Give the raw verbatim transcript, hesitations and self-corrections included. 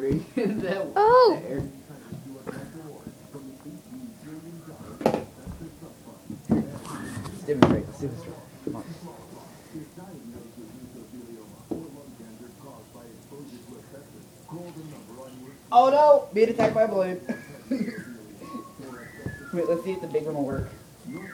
recording. that Oh! there. Demonstrate. Let's do this. Come on. Oh no! Being attacked by a balloon. Wait, let's see if the big one will work.